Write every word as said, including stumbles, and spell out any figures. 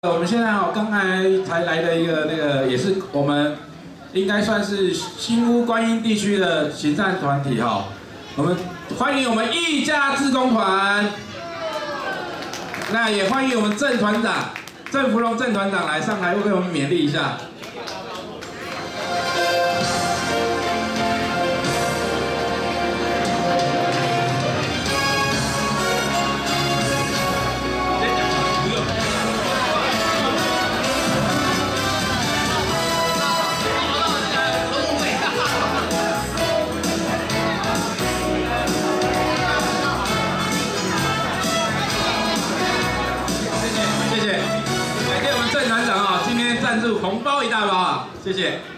我们现在哦，刚才才来的一个那个，也是我们应该算是新屋观音地区的行善团体哈。我们欢迎我们义家志工团，那也欢迎我们郑团长郑福龙郑团长来上台为我们勉励一下。 谢谢，感谢我们郑团长啊，今天赞助红包一大包啊，谢谢。